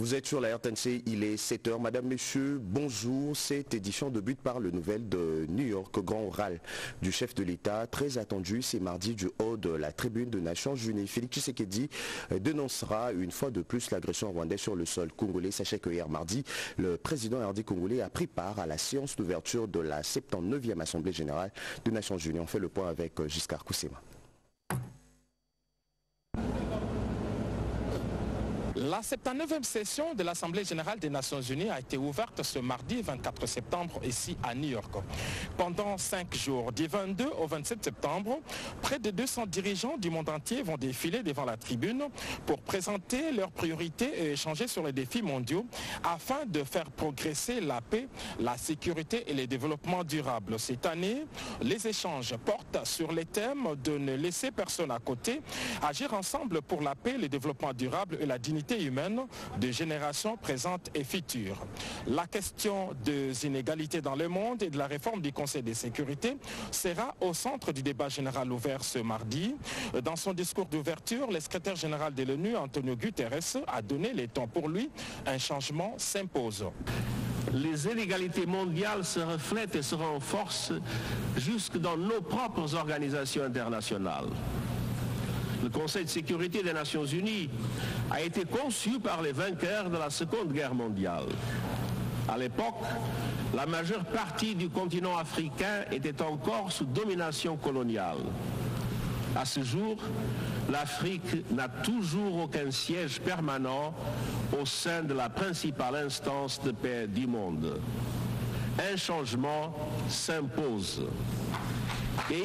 Vous êtes sur la RTNC, il est 7h. Madame, Messieurs, bonjour. Cette édition débute par le nouvel de New York, grand oral du chef de l'État, très attendu. C'est mardi du haut de la tribune des Nations Unies. Félix Tshisekedi dénoncera une fois de plus l'agression rwandaise sur le sol congolais. Sachez que hier mardi, le président RD congolais a pris part à la séance d'ouverture de la 79e Assemblée générale des Nations Unies. On fait le point avec Giscard Koussema. La 79e session de l'Assemblée générale des Nations Unies a été ouverte ce mardi 24 septembre ici à New York. Pendant 5 jours, du 22 au 27 septembre, près de 200 dirigeants du monde entier vont défiler devant la tribune pour présenter leurs priorités et échanger sur les défis mondiaux afin de faire progresser la paix, la sécurité et le développement durable. Cette année, les échanges portent sur les thèmes de ne laisser personne à côté, agir ensemble pour la paix, le développement durable et la dignité humaine de générations présentes et futures. La question des inégalités dans le monde et de la réforme du Conseil de sécurité sera au centre du débat général ouvert ce mardi. Dans son discours d'ouverture, le secrétaire général de l'ONU, Antonio Guterres, a donné les temps. Pour lui, un changement s'impose. Les inégalités mondiales se reflètent et se renforcent jusque dans nos propres organisations internationales. Le Conseil de sécurité des Nations Unies a été conçu par les vainqueurs de la Seconde Guerre mondiale. À l'époque, la majeure partie du continent africain était encore sous domination coloniale. À ce jour, l'Afrique n'a toujours aucun siège permanent au sein de la principale instance de paix du monde. Un changement s'impose. Et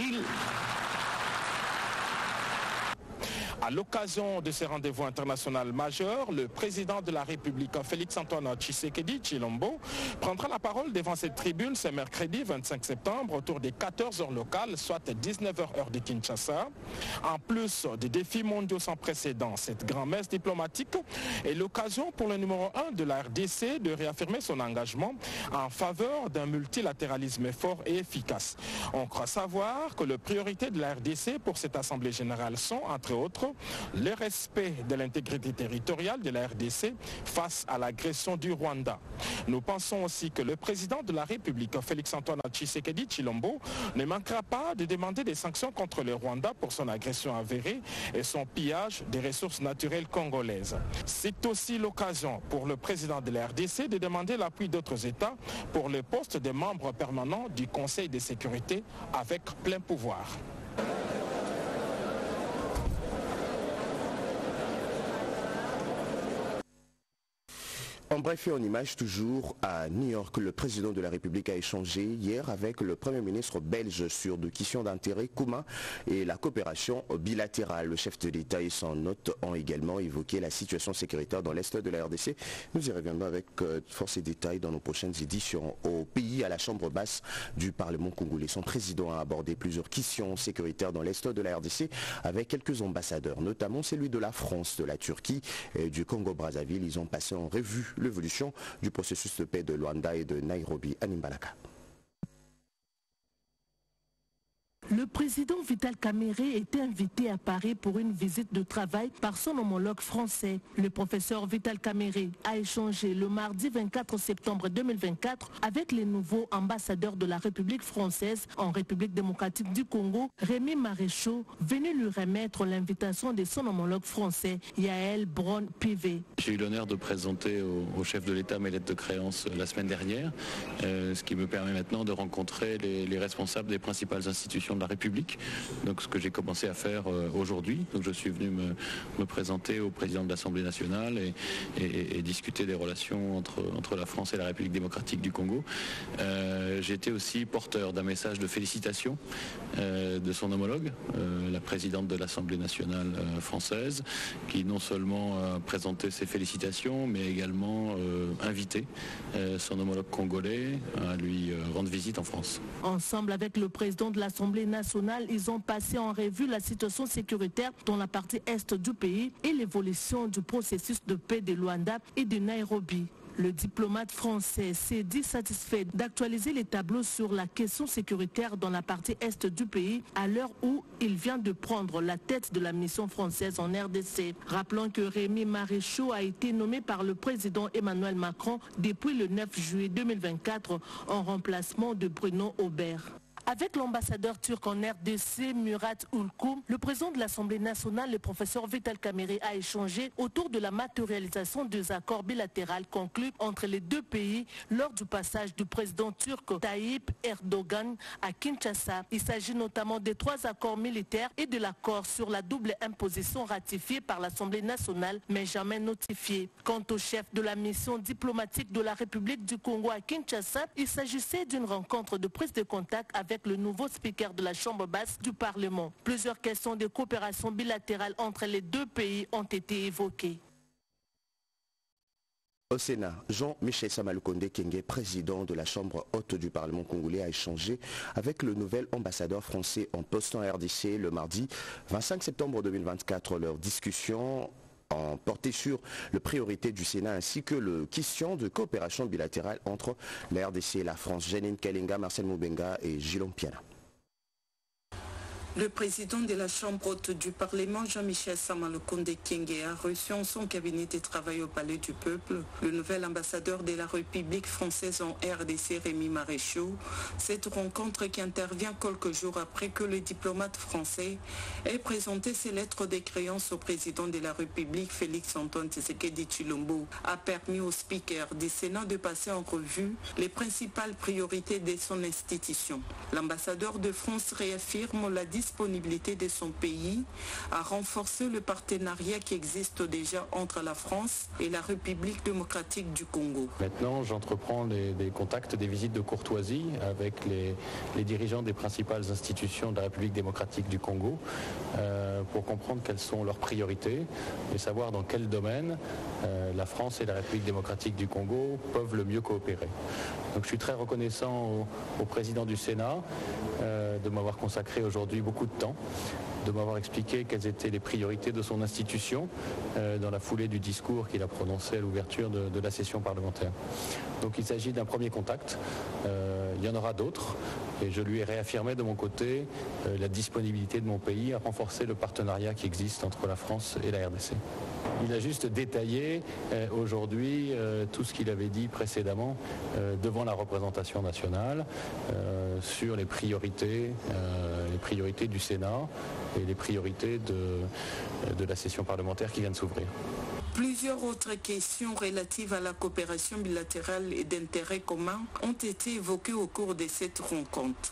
À l'occasion de ces rendez-vous internationaux majeurs, le président de la République, Félix-Antoine Tshisekedi Tshilombo, prendra la parole devant cette tribune ce mercredi 25 septembre autour des 14h locales, soit 19h heure de Kinshasa. En plus des défis mondiaux sans précédent, cette grand-messe diplomatique est l'occasion pour le numéro 1 de la RDC de réaffirmer son engagement en faveur d'un multilatéralisme fort et efficace. On croit savoir que les priorités de la RDC pour cette Assemblée générale sont, entre autres, le respect de l'intégrité territoriale de la RDC face à l'agression du Rwanda. Nous pensons aussi que le président de la République, Félix-Antoine Tshisekedi Tshilombo, ne manquera pas de demander des sanctions contre le Rwanda pour son agression avérée et son pillage des ressources naturelles congolaises. C'est aussi l'occasion pour le président de la RDC de demander l'appui d'autres États pour le poste de membre permanent du Conseil de sécurité avec plein pouvoir. En bref et en image, toujours à New York, le président de la République a échangé hier avec le Premier ministre belge sur des questions d'intérêt commun et la coopération bilatérale. Le chef de l'État et son hôte ont également évoqué la situation sécuritaire dans l'Est de la RDC. Nous y reviendrons avec force et détails dans nos prochaines éditions. Au pays, à la Chambre basse du Parlement congolais, son président a abordé plusieurs questions sécuritaires dans l'Est de la RDC avec quelques ambassadeurs, notamment celui de la France, de la Turquie et du Congo-Brazzaville. Ils ont passé en revue l'évolution du processus de paix de Luanda et de Nairobi. Animbalaka. Le président Vital Kamerhe était invité à Paris pour une visite de travail par son homologue français. Le professeur Vital Kamerhe a échangé le mardi 24 septembre 2024 avec les nouveaux ambassadeurs de la République française en République démocratique du Congo, Rémi Maréchaux, venu lui remettre l'invitation de son homologue français, Yael Braun-Pivet. J'ai eu l'honneur de présenter au chef de l'État mes lettres de créance la semaine dernière, ce qui me permet maintenant de rencontrer les responsables des principales institutions de la République. Donc ce que j'ai commencé à faire aujourd'hui. Donc je suis venu me présenter au président de l'Assemblée nationale et discuter des relations entre la France et la République démocratique du Congo. J'ai été aussi porteur d'un message de félicitations de son homologue, la présidente de l'Assemblée nationale française, qui non seulement a présenté ses félicitations, mais également invité son homologue congolais à lui rendre visite en France. Ensemble avec le président de l'Assemblée nationale, ils ont passé en revue la situation sécuritaire dans la partie est du pays et l'évolution du processus de paix de Luanda et de Nairobi. Le diplomate français s'est dit satisfait d'actualiser les tableaux sur la question sécuritaire dans la partie est du pays à l'heure où il vient de prendre la tête de la mission française en RDC. Rappelons que Rémi Maréchaux a été nommé par le président Emmanuel Macron depuis le 9 juillet 2024 en remplacement de Bruno Aubert. Avec l'ambassadeur turc en RDC, Murat Ulkoum, le président de l'Assemblée nationale, le professeur Vital Kamerhe, a échangé autour de la matérialisation des accords bilatéraux conclus entre les deux pays lors du passage du président turc Tayyip Erdogan à Kinshasa. Il s'agit notamment des 3 accords militaires et de l'accord sur la double imposition ratifié par l'Assemblée nationale mais jamais notifié. Quant au chef de la mission diplomatique de la République du Congo à Kinshasa, il s'agissait d'une rencontre de prise de contact avec le nouveau speaker de la Chambre basse du Parlement. Plusieurs questions de coopération bilatérale entre les deux pays ont été évoquées. Au Sénat, Jean-Michel Samalukonde Kenge, président de la Chambre haute du Parlement congolais, a échangé avec le nouvel ambassadeur français en poste en RDC le mardi 25 septembre 2024. Leur discussion ont porté sur les priorités du Sénat ainsi que les questions de coopération bilatérale entre la RDC et la France. Janine Kalinga, Marcel Moubenga et Gilon Piana. Le président de la Chambre haute du Parlement, Jean-Michel Samalukonde Kenge, a reçu en son cabinet de travail au Palais du Peuple le nouvel ambassadeur de la République française en RDC, Rémi Maréchaux. Cette rencontre qui intervient quelques jours après que le diplomate français ait présenté ses lettres de créance au président de la République, Félix-Antoine Tshisekedi Tshilombo, a permis au speaker du Sénat de passer en revue les principales priorités de son institution. L'ambassadeur de France réaffirme la disponibilité de son pays à renforcer le partenariat qui existe déjà entre la France et la République démocratique du Congo. Maintenant, j'entreprends des contacts, des visites de courtoisie avec les dirigeants des principales institutions de la République démocratique du Congo pour comprendre quelles sont leurs priorités et savoir dans quel domaine la France et la République démocratique du Congo peuvent le mieux coopérer. Donc je suis très reconnaissant au président du Sénat de m'avoir consacré aujourd'hui beaucoup de temps, de m'avoir expliqué quelles étaient les priorités de son institution dans la foulée du discours qu'il a prononcé à l'ouverture de la session parlementaire. Donc il s'agit d'un premier contact, il y en aura d'autres et je lui ai réaffirmé de mon côté la disponibilité de mon pays à renforcer le partenariat qui existe entre la France et la RDC. Il a juste détaillé aujourd'hui tout ce qu'il avait dit précédemment devant la représentation nationale sur les priorités du Sénat et les priorités de la session parlementaire qui vient de s'ouvrir. Plusieurs autres questions relatives à la coopération bilatérale et d'intérêt commun ont été évoquées au cours de cette rencontre.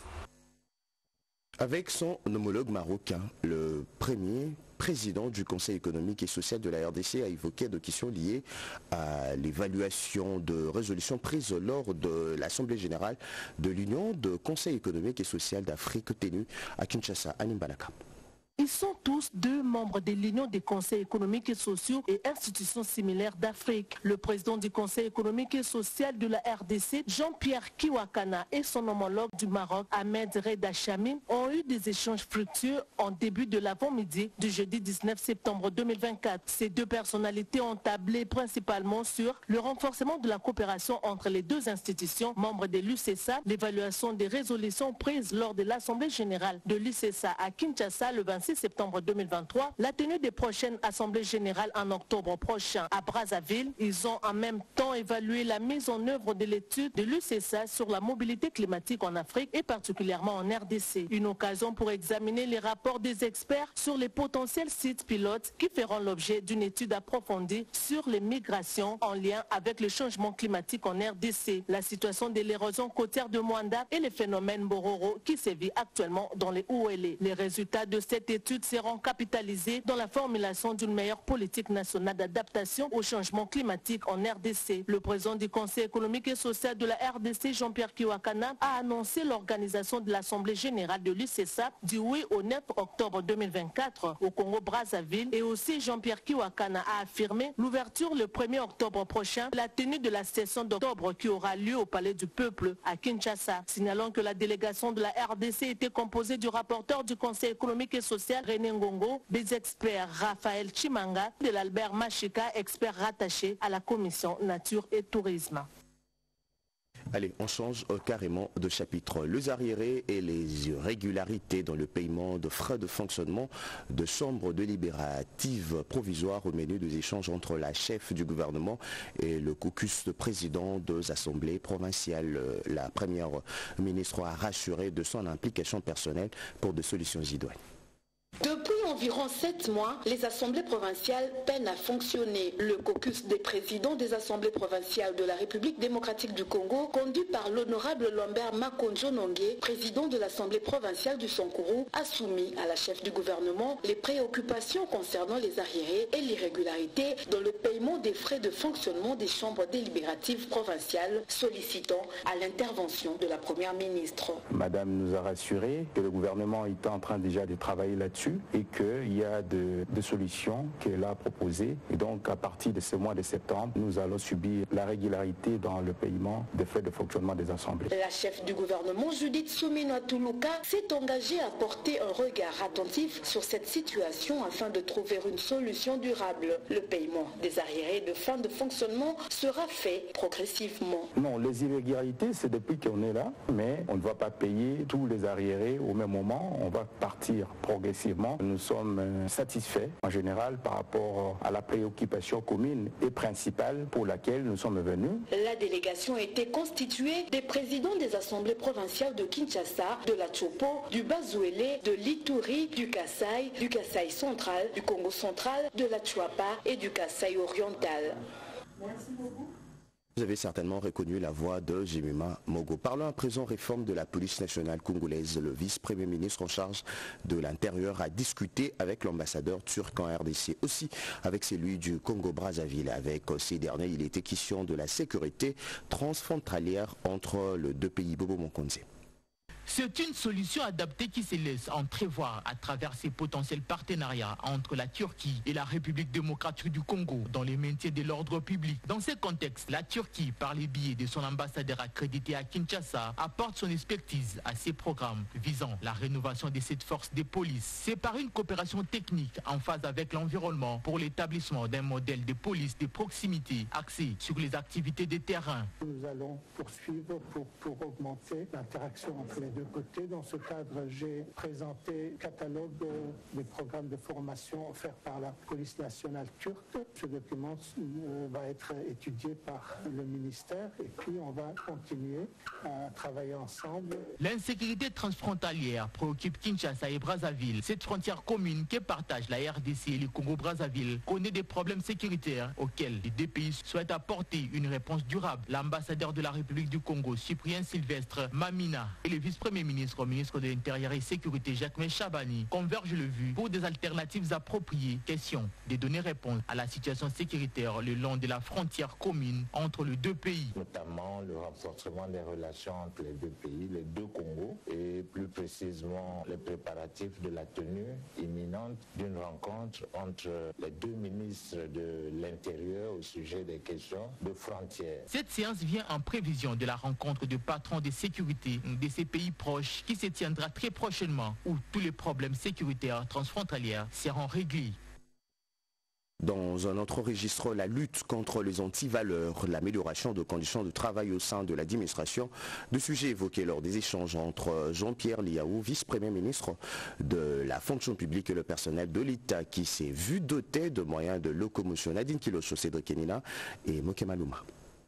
Avec son homologue marocain, le premier président du Conseil économique et social de la RDC a évoqué des questions liées à l'évaluation de résolutions prises lors de l'Assemblée générale de l'Union de Conseil économique et social d'Afrique tenue à Kinshasa, à Nimbanaka. Ils sont tous 2 membres de l'Union des conseils économiques et sociaux et institutions similaires d'Afrique. Le président du Conseil économique et social de la RDC, Jean-Pierre Kiwakana, et son homologue du Maroc, Ahmed Reda Chamim, ont eu des échanges fructueux en début de l'avant-midi du jeudi 19 septembre 2024. Ces 2 personnalités ont tablé principalement sur le renforcement de la coopération entre les 2 institutions membres de l'UCSA, l'évaluation des résolutions prises lors de l'Assemblée générale de l'UCSA à Kinshasa le 26 septembre 2023, la tenue des prochaines assemblées générales en octobre prochain à Brazzaville. Ils ont en même temps évalué la mise en œuvre de l'étude de l'UCSA sur la mobilité climatique en Afrique et particulièrement en RDC. Une occasion pour examiner les rapports des experts sur les potentiels sites pilotes qui feront l'objet d'une étude approfondie sur les migrations en lien avec le changement climatique en RDC, la situation de l'érosion côtière de Mwanda et les phénomènes Bororo qui sévit actuellement dans les Ouélé. Les résultats de cette études seront capitalisées dans la formulation d'une meilleure politique nationale d'adaptation au changement climatique en RDC. Le président du Conseil économique et social de la RDC, Jean-Pierre Kiwakana, a annoncé l'organisation de l'Assemblée générale de l'UCSA du 8 au 9 octobre 2024 au Congo-Brazzaville. Et aussi Jean-Pierre Kiwakana a affirmé l'ouverture le 1er octobre prochain, la tenue de la session d'octobre qui aura lieu au Palais du Peuple à Kinshasa. Signalant que la délégation de la RDC était composée du rapporteur du Conseil économique et social social René Ngongo, des experts Raphaël Chimanga de l'Albert Machika, expert rattaché à la commission nature et tourisme. Allez, on change carrément de chapitre. Les arriérés et les irrégularités dans le paiement de frais de fonctionnement de chambres délibératives provisoires au menu des échanges entre la chef du gouvernement et le caucus de président des assemblées provinciales. La première ministre a rassuré de son implication personnelle pour des solutions idoines. Depuis environ 7 mois, les assemblées provinciales peinent à fonctionner. Le caucus des présidents des assemblées provinciales de la République démocratique du Congo, conduit par l'honorable Lambert Makonjo Nongué, président de l'assemblée provinciale du Sankourou, a soumis à la chef du gouvernement les préoccupations concernant les arriérés et l'irrégularité dans le paiement des frais de fonctionnement des chambres délibératives provinciales, sollicitant à l'intervention de la première ministre. Madame nous a rassuré que le gouvernement est en train déjà de travailler là-dessus et qu'il y a des solutions qu'elle a proposées. Et donc, à partir de ce mois de septembre, nous allons subir la régularité dans le paiement des frais de fonctionnement des assemblées. La chef du gouvernement, Judith Soumina Toulouka, s'est engagée à porter un regard attentif sur cette situation afin de trouver une solution durable. Le paiement des arriérés de fin de fonctionnement sera fait progressivement. Non, les irrégularités, c'est depuis qu'on est là, mais on ne va pas payer tous les arriérés au même moment. On va partir progressivement. Nous sommes satisfaits en général par rapport à la préoccupation commune et principale pour laquelle nous sommes venus. La délégation a été constituée des présidents des assemblées provinciales de Kinshasa, de la Tchopo, du Bazouélé, de l'Ituri, du Kasaï central, du Congo central, de la Tchouapa et du Kasaï oriental. Merci beaucoup. Vous avez certainement reconnu la voix de Jemima Mogo. Parlons à présent réforme de la police nationale congolaise. Le vice-premier ministre en charge de l'Intérieur a discuté avec l'ambassadeur turc en RDC, aussi avec celui du Congo-Brazzaville. Avec ces derniers, il était question de la sécurité transfrontalière entre les deux pays. Bobo Monkonze. C'est une solution adaptée qui se laisse entrevoir à travers ces potentiels partenariats entre la Turquie et la République démocratique du Congo dans les métiers de l'ordre public. Dans ce contexte, la Turquie, par les biais de son ambassadeur accrédité à Kinshasa, apporte son expertise à ces programmes visant la rénovation de cette force de police. C'est par une coopération technique en phase avec l'environnement pour l'établissement d'un modèle de police de proximité axé sur les activités de terrain. Nous allons poursuivre pour augmenter l'interaction entre les deux côtés. Dans ce cadre, j'ai présenté un catalogue des programmes de formation offerts par la police nationale turque. Ce document va être étudié par le ministère et puis on va continuer à travailler ensemble. L'insécurité transfrontalière préoccupe Kinshasa et Brazzaville. Cette frontière commune que partagent la RDC et le Congo-Brazzaville connaît des problèmes sécuritaires auxquels les deux pays souhaitent apporter une réponse durable. L'ambassadeur de la République du Congo, Cyprien Sylvestre Mamina, et le vice-premier ministre au ministre de l'Intérieur et Sécurité, Jacques Chabani, convergent le vue pour des alternatives appropriées. Question de donner réponse à la situation sécuritaire le long de la frontière commune entre les deux pays. Notamment le renforcement des relations entre les deux pays, les deux Congos, et plus précisément les préparatifs de la tenue imminente d'une rencontre entre les deux ministres de l'Intérieur au sujet des questions de frontières. Cette séance vient en prévision de la rencontre de patrons de sécurité de ces pays proches qui se tiendra très prochainement, où tous les problèmes sécuritaires transfrontaliers seront réglés. Dans un autre registre, la lutte contre les antivaleurs, l'amélioration de conditions de travail au sein de l'administration, deux sujets évoqués lors des échanges entre Jean-Pierre Liaou, vice-premier ministre de la fonction publique et le personnel de l'État, qui s'est vu doté de moyens de locomotion. Nadine Kilocho, Cédric Kenina et Mokema Louma.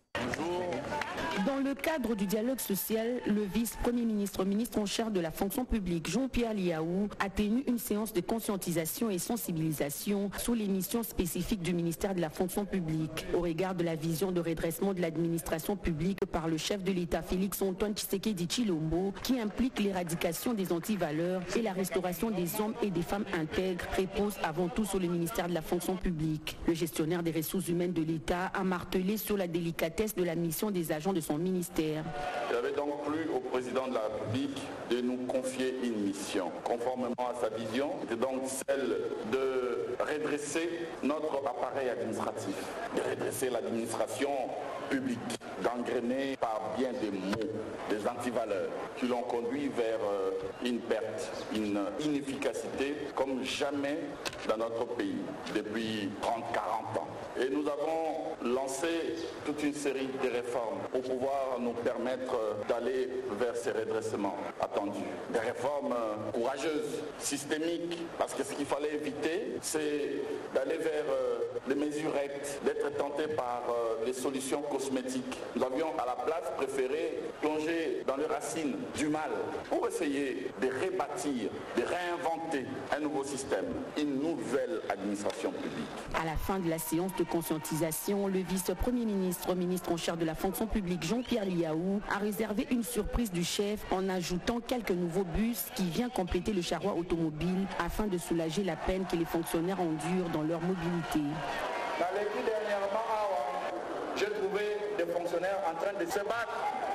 Dans le cadre du dialogue social, le vice-premier ministre, ministre en charge de la fonction publique, Jean-Pierre Liaou, a tenu une séance de conscientisation et sensibilisation sur les missions spécifiques du ministère de la fonction publique, au regard de la vision de redressement de l'administration publique par le chef de l'État, Félix-Antoine Tshisekedi Tshilombo, qui implique l'éradication des antivaleurs et la restauration des hommes et des femmes intègres, repose avant tout sur le ministère de la fonction publique. Le gestionnaire des ressources humaines de l'État a martelé sur la délicatesse de la mission des agents de son ministère. Il avait donc plu au président de la République de nous confier une mission. Conformément à sa vision, c'est donc celle de redresser notre appareil administratif, de redresser l'administration publique, gangrénée par bien des mots, des antivaleurs qui l'ont conduit vers une perte, une inefficacité comme jamais dans notre pays depuis 30-40 ans. Et nous avons lancé toute une série de réformes pour pouvoir nous permettre d'aller vers ces redressements attendus. Des réformes courageuses, systémiques, parce que ce qu'il fallait éviter, c'est d'aller vers les mesurettes, d'être tenté par les solutions cosmétiques. Nous avions à la place préféré plonger dans les racines du mal pour essayer de rebâtir, de réinventer un nouveau système, une nouvelle administration publique. À la fin de la séance de conscientisation, le vice-premier ministre, ministre en charge de la fonction publique Jean-Pierre Liaou, a réservé une surprise du chef en ajoutant quelques nouveaux bus qui viennent compléter le charroi automobile afin de soulager la peine que les fonctionnaires endurent dans leur mobilité. Dans les plus dernièrement, j'ai trouvé des fonctionnaires en train de se battre.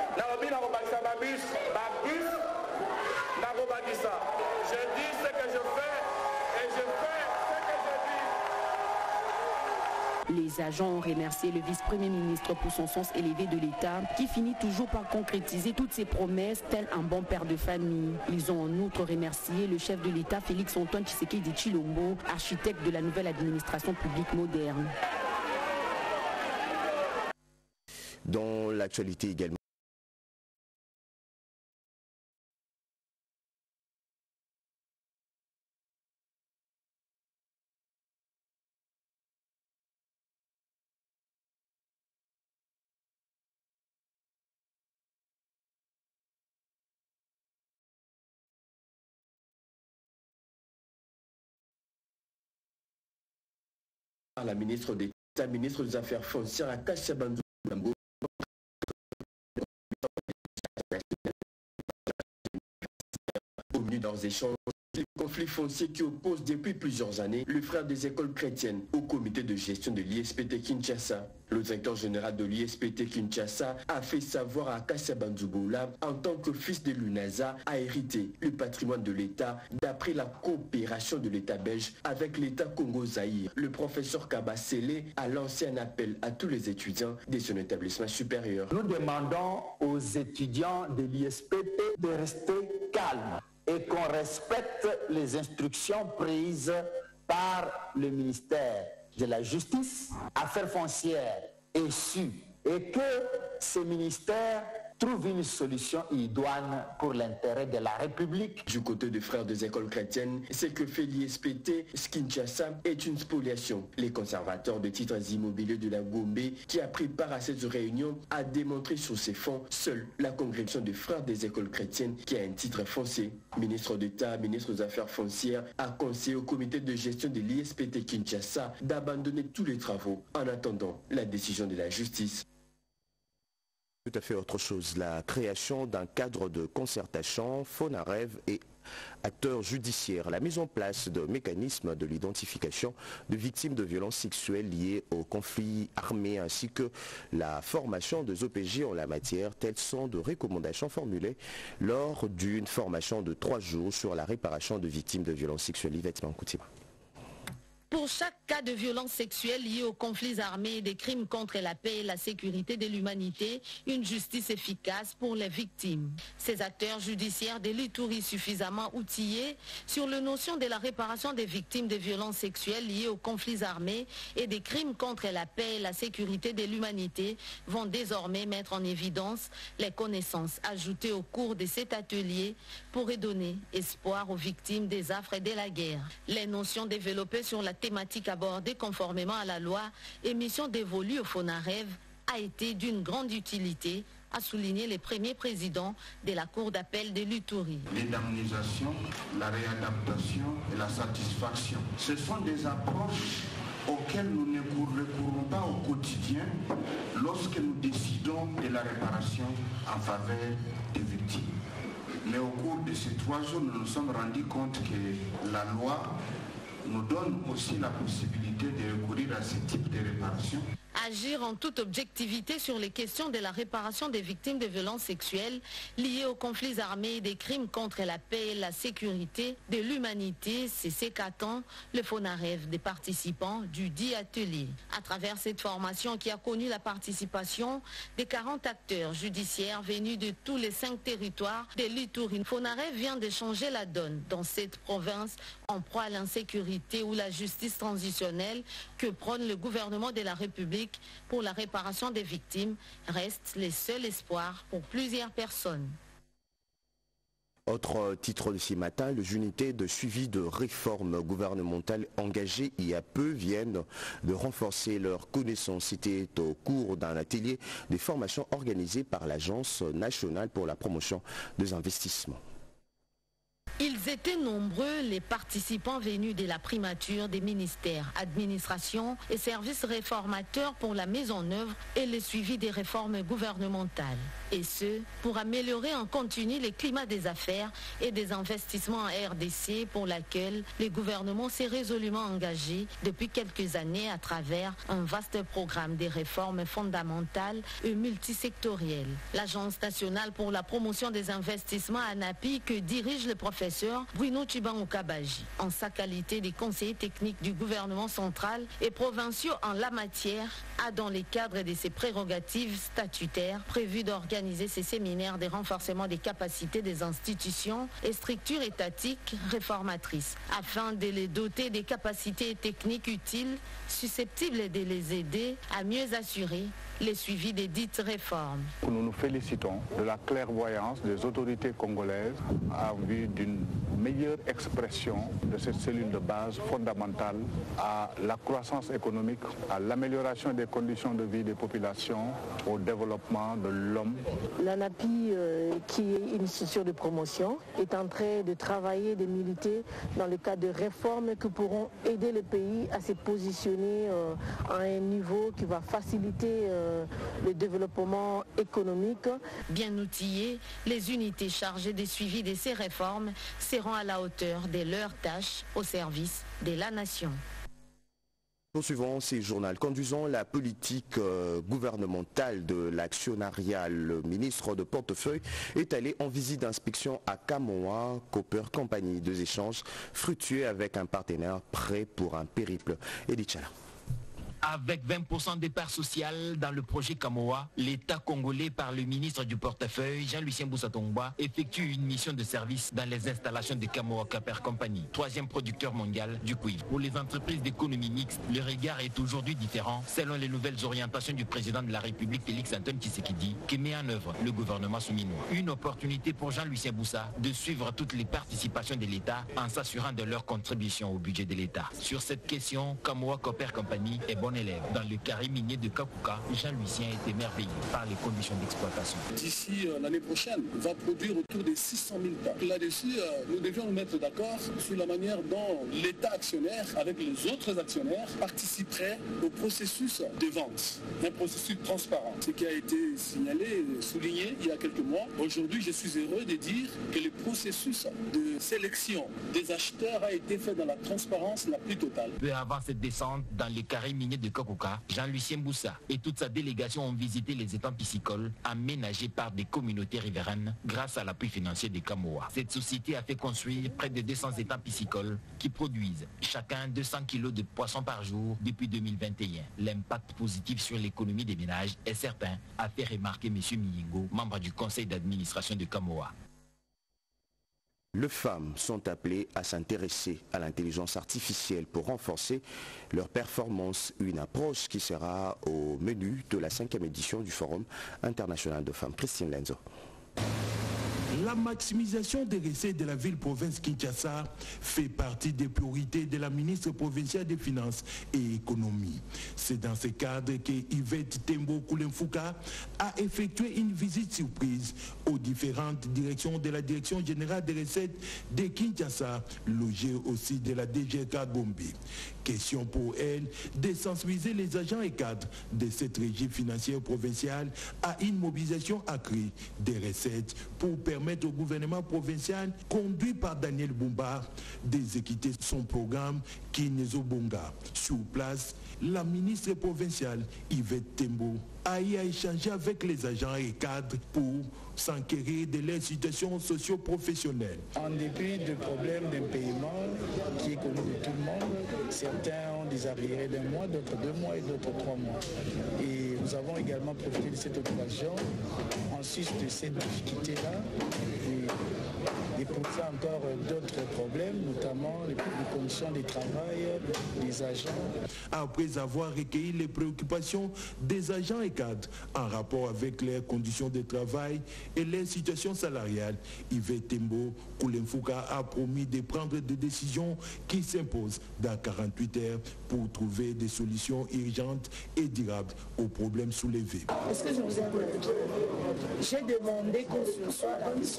Je dis ce que je fais et je fais ce que je dis. Les agents ont remercié le vice-premier ministre pour son sens élevé de l'État qui finit toujours par concrétiser toutes ses promesses tel un bon père de famille. Ils ont en outre remercié le chef de l'État Félix-Antoine Tshisekedi Tshilombo, architecte de la nouvelle administration publique moderne. Dans l'actualité également, la ministre d'État, ministre des Affaires foncières à Kassabandu Lambo, au milieu de leurs échanges, les conflits fonciers qui opposent depuis plusieurs années le frère des écoles chrétiennes au comité de gestion de l'ISPT Kinshasa. Le directeur général de l'ISPT Kinshasa a fait savoir à Kassabandu Boula, en tant que fils de l'UNASA, a hérité le patrimoine de l'État d'après la coopération de l'État belge avec l'État Congo-Zaïre. Le professeur Kabasele a lancé un appel à tous les étudiants de son établissement supérieur. Nous demandons aux étudiants de l'ISPT de rester calmes et qu'on respecte les instructions prises par le ministère de la Justice, Affaires foncières et SU, et que ce ministère trouve une solution idoine pour l'intérêt de la République. Du côté des frères des écoles chrétiennes, c'est que fait l'ISPT Kinshasa est une spoliation. Les conservateurs de titres immobiliers de la Gombe, qui a pris part à cette réunion, a démontré sur ces fonds, seule la congrégation des frères des écoles chrétiennes qui a un titre foncier. Ministre d'État, ministre des Affaires foncières, a conseillé au comité de gestion de l'ISPT Kinshasa d'abandonner tous les travaux en attendant la décision de la justice. Tout à fait autre chose, la création d'un cadre de concertation, FONAREV et acteurs judiciaires, la mise en place de mécanismes de l'identification de victimes de violences sexuelles liées aux conflits armés ainsi que la formation des OPJ en la matière, telles sont de recommandations formulées lors d'une formation de 3 jours sur la réparation de victimes de violences sexuelles. Yvette Mankoutima. Pour chaque cas de violence sexuelle liée aux conflits armés et des crimes contre la paix et la sécurité de l'humanité, une justice efficace pour les victimes. Ces acteurs judiciaires de l'Ituri suffisamment outillés sur la notion de la réparation des victimes de violences sexuelles liées aux conflits armés et des crimes contre la paix et la sécurité de l'humanité vont désormais mettre en évidence les connaissances ajoutées au cours de cet atelier pour redonner espoir aux victimes des affres de la guerre. Les notions développées sur la thématique abordée conformément à la loi et mission dévolue au FONAREV a été d'une grande utilité, a souligné le premier président de la Cour d'appel de l'Ituri. L'indemnisation, la réadaptation et la satisfaction, ce sont des approches auxquelles nous ne recourons pas au quotidien lorsque nous décidons de la réparation en faveur des victimes. Mais au cours de ces 3 jours, nous nous sommes rendus compte que la loi nous donne aussi la possibilité de recourir à ce type de réparation. agir en toute objectivité sur les questions de la réparation des victimes de violences sexuelles liées aux conflits armés et des crimes contre la paix et la sécurité de l'humanité. C'est ce qu'attend le FONAREV des participants du dit atelier. À travers cette formation qui a connu la participation des 40 acteurs judiciaires venus de tous les 5 territoires de l'Ituri, FONAREV vient de changer la donne dans cette province en proie à l'insécurité ou la justice transitionnelle que prône le gouvernement de la République pour la réparation des victimes reste le seul espoir pour plusieurs personnes. Autre titre de ce matin, les unités de suivi de réformes gouvernementales engagées il y a peu viennent de renforcer leurs connaissances. C'était au cours d'un atelier des formations organisées par l'Agence nationale pour la promotion des investissements. Ils étaient nombreux, les participants venus de la primature des ministères, administrations et services réformateurs pour la mise en œuvre et le suivi des réformes gouvernementales. Et ce, pour améliorer en continu le climat des affaires et des investissements en RDC pour laquelle le gouvernement s'est résolument engagé depuis quelques années à travers un vaste programme de réformes fondamentales et multisectorielles. L'Agence nationale pour la promotion des investissements ANAPI que dirige le professeur Bruno Tchibango-Kabaji, en sa qualité de conseiller technique du gouvernement central et provinciaux en la matière, a dans le cadre de ses prérogatives statutaires prévu d'organiser ces séminaires de renforcement des capacités des institutions et structures étatiques réformatrices, afin de les doter des capacités techniques utiles, susceptibles de les aider à mieux assurer le suivi des dites réformes. Nous nous félicitons de la clairvoyance des autorités congolaises en vue d'une meilleure expression de cette cellule de base fondamentale à la croissance économique, à l'amélioration des conditions de vie des populations, au développement de l'homme. L'ANAPI, qui est une institution de promotion, est en train de travailler, de militer dans le cadre de réformes qui pourront aider le pays à se positionner à un niveau qui va faciliter le développement économique. Bien outillées, les unités chargées du suivi de ces réformes seront à la hauteur de leurs tâches au service de la nation. Poursuivons ces journaux. Conduisant la politique gouvernementale de l'actionnariat, le ministre de portefeuille est allé en visite d'inspection à Kamoa Copper Company. 2 échanges fructueux avec un partenaire prêt pour un périple. Edith Chala. Avec 20% des parts sociales dans le projet Kamoa, l'État congolais par le ministre du portefeuille, Jean-Lucien Boussa-Tongba, effectue une mission de service dans les installations de Kamoa Copper Company, 3e producteur mondial du cuivre. Pour les entreprises d'économie mixte, le regard est aujourd'hui différent selon les nouvelles orientations du président de la République, Félix-Antoine Tshisekedi, qui met en œuvre le gouvernement souminois. Une opportunité pour Jean-Lucien Boussa de suivre toutes les participations de l'État en s'assurant de leur contribution au budget de l'État. Sur cette question, Kamoa Copper Company est bon élève. Dans le carré minier de Kakuka, Jean-Lucien est émerveillé par les conditions d'exploitation. D'ici l'année prochaine, va produire autour de 600 000 tonnes. Là-dessus, nous devions nous mettre d'accord sur la manière dont l'État actionnaire, avec les autres actionnaires, participerait au processus de vente. Un processus transparent. Ce qui a été signalé, souligné il y a quelques mois. Aujourd'hui, je suis heureux de dire que le processus de sélection des acheteurs a été fait dans la transparence la plus totale. Peu avant cette descente dans le carré minier de Kakuka, Jean-Lucien Boussa et toute sa délégation ont visité les étangs piscicoles aménagés par des communautés riveraines grâce à l'appui financier de Kamoa. Cette société a fait construire près de 200 étangs piscicoles qui produisent chacun 200 kg de poissons par jour depuis 2021. L'impact positif sur l'économie des ménages est certain, a fait remarquer M. Miyingo, membre du conseil d'administration de Kamoa. Les femmes sont appelées à s'intéresser à l'intelligence artificielle pour renforcer leur performance, une approche qui sera au menu de la 5e édition du Forum international de femmes. Christine Lenzo. La maximisation des recettes de la ville-province Kinshasa fait partie des priorités de la ministre provinciale des Finances et Économie. C'est dans ce cadre que Yvette Tembo Koulenfouka a effectué une visite surprise aux différentes directions de la Direction générale des recettes de Kinshasa, logée aussi de la DGK Gombe. Question pour elle de sensibiliser les agents et cadres de cette régie financière provinciale à une mobilisation accrue des recettes pour permettre remettre au gouvernement provincial conduit par Daniel Bumba d'exécuter son programme Kinezo-Bonga. Sur place, la ministre provinciale Yvette Tembo a échangé avec les agents et cadres pour s'enquérir de leur situation socio-professionnelle. En dépit du problème d'impayement qui est connu de tout le monde, certains ont des arriérés d'un mois, d'autres 2 mois et d'autres 3 mois. Et nous avons également profité de cette occasion, en sus de cette difficulté-là, et pour ça encore d'autres problèmes, notamment les conditions de travail des agents. Après avoir recueilli les préoccupations des agents et cadres en rapport avec leurs conditions de travail et leur situation salariale, Yvette Tembo Koulenfouka a promis de prendre des décisions qui s'imposent dans 48 heures pour trouver des solutions urgentes et durables aux problèmes soulevés. Est-ce que je vous ai dit? J'ai demandé qu'on se soit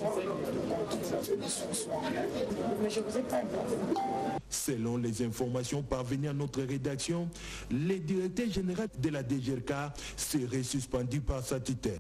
mais je vous ai pas informé. Selon les informations parvenues à notre rédaction, le directeur général de la DGRK serait suspendu par sa tutelle.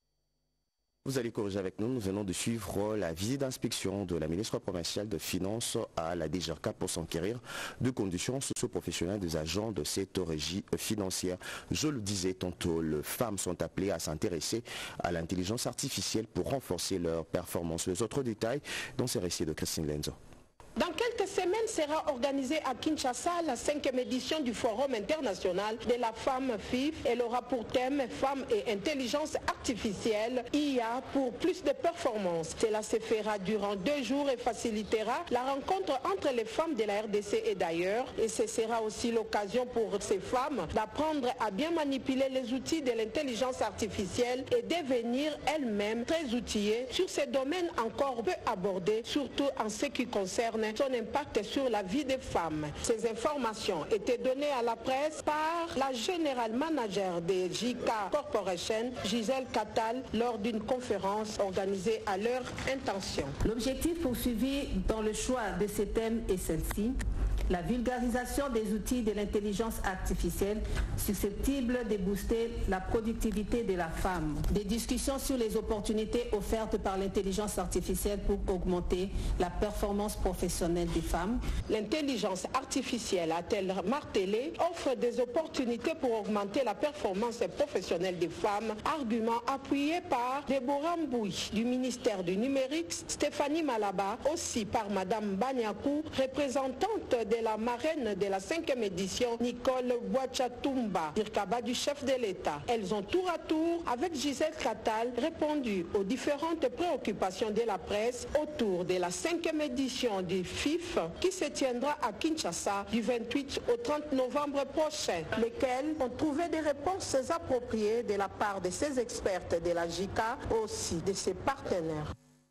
Vous allez corriger avec nous, nous venons de suivre la visite d'inspection de la ministre provinciale de Finances à la DGRK pour s'enquérir de conditions socio-professionnelles des agents de cette régie financière. Je le disais tantôt, les femmes sont appelées à s'intéresser à l'intelligence artificielle pour renforcer leur performance. Les autres détails dans ces récits de Christine Lenzo. Dans quelques semaines sera organisée à Kinshasa la 5e édition du Forum international de la femme FIF. Elle aura pour thème Femmes et intelligence artificielle, IA pour plus de performance. Cela se fera durant 2 jours et facilitera la rencontre entre les femmes de la RDC et d'ailleurs. Et ce sera aussi l'occasion pour ces femmes d'apprendre à bien manipuler les outils de l'intelligence artificielle et devenir elles-mêmes très outillées sur ces domaines encore peu abordés, surtout en ce qui concerne son impact sur la vie des femmes. Ces informations étaient données à la presse par la General Manager de JK Corporation, Gisèle Cattal, lors d'une conférence organisée à leur intention. L'objectif poursuivi dans le choix de ces thèmes est celle-ci: la vulgarisation des outils de l'intelligence artificielle susceptibles de booster la productivité de la femme. Des discussions sur les opportunités offertes par l'intelligence artificielle pour augmenter la performance professionnelle des femmes. L'intelligence artificielle, a-t-elle martelé, offre des opportunités pour augmenter la performance professionnelle des femmes. Argument appuyé par Déborah Mboui du ministère du Numérique, Stéphanie Malaba, aussi par Madame Banyakou, représentante de la marraine de la 5e édition, Nicole Boachatumba, Dirkaba du chef de l'État. Elles ont tour à tour, avec Gisèle Cattal, répondu aux différentes préoccupations de la presse autour de la 5e édition du FIF qui se tiendra à Kinshasa du 28 au 30 novembre prochain, lesquelles ont trouvé des réponses appropriées de la part de ces expertes de la JK, aussi de ses partenaires.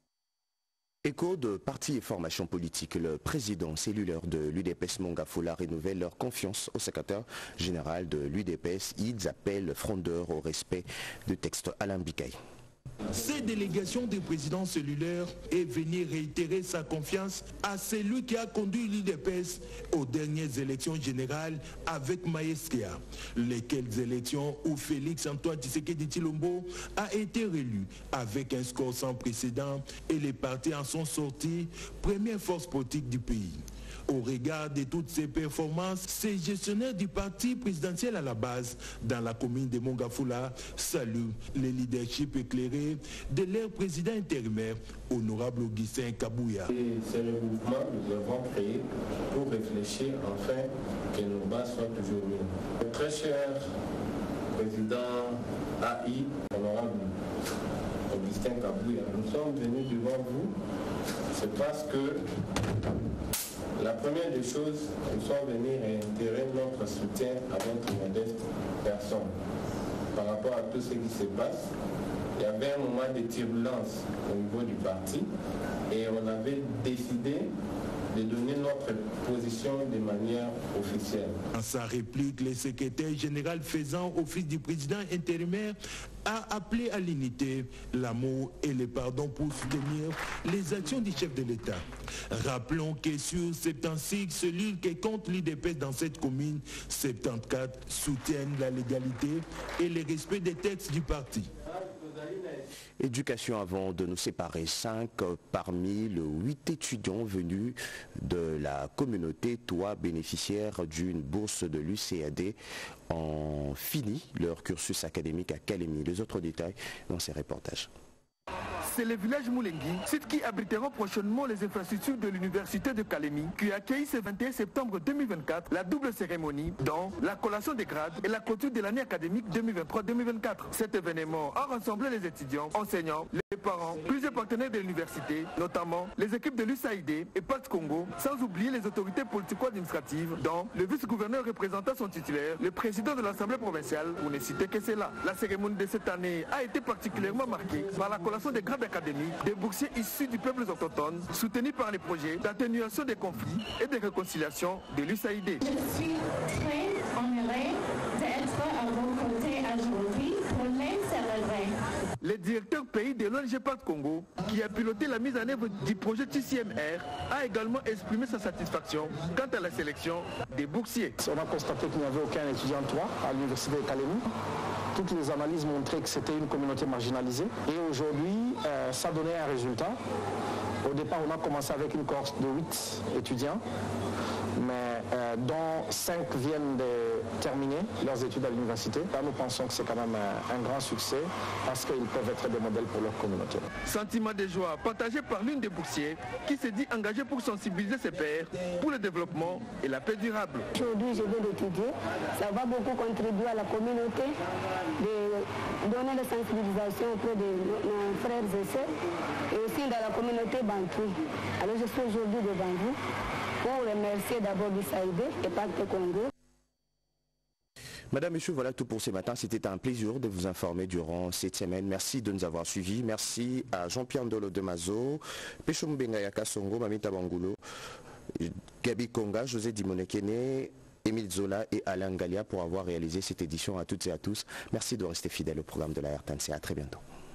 Écho de partis et formations politiques, le président cellulaire de l'UDPS Mongafula renouvelle leur confiance au secrétaire général de l'UDPS. Ils appellent frondeurs au respect du texte Alain Bikaï. Cette délégation du président cellulaire est venue réitérer sa confiance à celui qui a conduit l'UDPS aux dernières élections générales avec Maeskia, lesquelles élections où Félix Antoine Tshisekedi Tshilombo a été réélu avec un score sans précédent et les partis en sont sortis première force politique du pays. Au regard de toutes ces performances, ces gestionnaires du parti présidentiel à la base dans la commune de Mongafula saluent le leadership éclairé de leur président intérimaire, honorable Augustin Kabouya. C'est le mouvement que nous avons créé pour réfléchir enfin que nos bases soient toujours mieux. Très cher président AI, honorable Augustin Kabouya, nous sommes venus devant vous, c'est parce que la première des choses, nous sommes venus réitérer notre soutien à votre modeste personne. Par rapport à tout ce qui se passe, il y avait un moment de turbulence au niveau du parti et on avait décidé de donner notre position de manière officielle. En sa réplique, le secrétaire général faisant office du président intérimaire a appelé à l'unité, l'amour et le pardon pour soutenir les actions du chef de l'État. Rappelons que sur 76 cellules qui comptent l'UDPS dans cette commune, 74 soutiennent la légalité et le respect des textes du parti. Éducation avant de nous séparer. 5 parmi les 8 étudiants venus de la communauté Toa bénéficiaires d'une bourse de l'UCAD ont fini leur cursus académique à Kalemi. Les autres détails dans ces reportages. C'est le village Moulengi, site qui abritera prochainement les infrastructures de l'université de Kalemi, qui accueille ce 21 septembre 2024 la double cérémonie dont la collation des grades et la clôture de l'année académique 2023-2024. Cet événement a rassemblé les étudiants, enseignants, les parents, plusieurs partenaires de l'université, notamment les équipes de l'USAID et Pacte Congo, sans oublier les autorités politico-administratives, dont le vice-gouverneur représentant son titulaire, le président de l'Assemblée provinciale, pour ne citer que cela. La cérémonie de cette année a été particulièrement marquée par la collation des grades académiques des boursiers issus du peuple autochtone, soutenus par les projets d'atténuation des conflits et de réconciliation de l'USAID. Je suis très honorée d'être à vos côtés aujourd'hui pour les célébrer. Le directeur pays de l'ONG Pacte Congo, qui a piloté la mise en œuvre du projet TCMR, a également exprimé sa satisfaction quant à la sélection des boursiers. On a constaté qu'il n'y avait aucun étudiant Toa à l'université de Kalemi. Toutes les analyses montraient que c'était une communauté marginalisée. Et aujourd'hui, ça donnait un résultat. Au départ, on a commencé avec une cohorte de 8 étudiants, mais dont 5 viennent de terminer leurs études à l'université. Là, nous pensons que c'est quand même un grand succès parce qu'ils peuvent être des modèles pour leur communauté. Sentiment de joie partagé par l'une des boursiers qui s'est dit engagée pour sensibiliser ses pairs pour le développement et la paix durable. Aujourd'hui, je viens d'étudier. Ça va beaucoup contribuer à la communauté, de donner la sensibilisation auprès de nos frères et sœurs et aussi dans la communauté bantou. Alors je suis aujourd'hui devant vous pour remercier d'abord l'USAID et Pacte Congo. Madame, Monsieur, voilà tout pour ce matin. C'était un plaisir de vous informer durant cette semaine. Merci de nous avoir suivis. Merci à Jean-Pierre Ndolo de Mazo, Péchom Bengayaka Songo, Mamita Bangulo, Gabi Konga, José Dimonekene, Émile Zola et Alain Galia pour avoir réalisé cette édition. À toutes et à tous. Merci de rester fidèles au programme de la RTNC. À très bientôt.